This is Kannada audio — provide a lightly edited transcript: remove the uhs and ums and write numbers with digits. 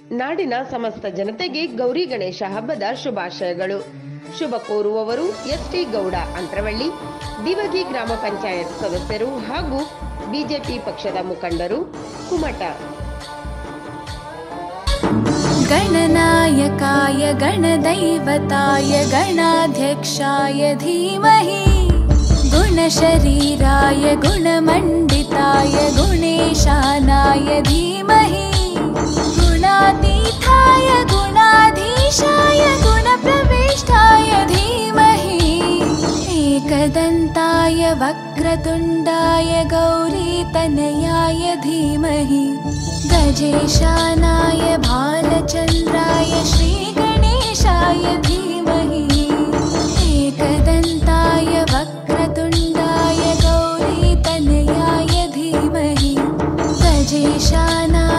ನಾಡಿನ ಸಮಸ್ತ ಜನತೆಗೆ ಗೌರಿ ಗಣೇಶ ಹಬ್ಬದ ಶುಭಾಶಯಗಳು. ಶುಭ ಕೋರುವವರು ಎಸ್.ಟಿ. ಗೌಡ ಅಂತರವಳ್ಳಿ, ದಿವಗಿ ಗ್ರಾಮ ಪಂಚಾಯತ್ ಸದಸ್ಯರು ಹಾಗೂ ಬಿಜೆಪಿ ಪಕ್ಷದ ಮುಖಂಡರು, ಕುಮಟ. गणनायकाय गणदैवताय गणाध्यक्षाय धीमहि, गुणशरीराय गुणमण्डिताय गुणेशानाय धीमहि, गुणातीताय गुणाधीशाय गुणप्रविष्टाय धीमहि, एकदन्ताय वक्रतुण्डाय गौरीतनयाय धीमहि, गजेशानाय भालचन्द्राय श्रीगणेशाय धीमहि, एकदन्ताय वक्रतुण्डाय गौरीतनयाय धीमहि, गजेशानाय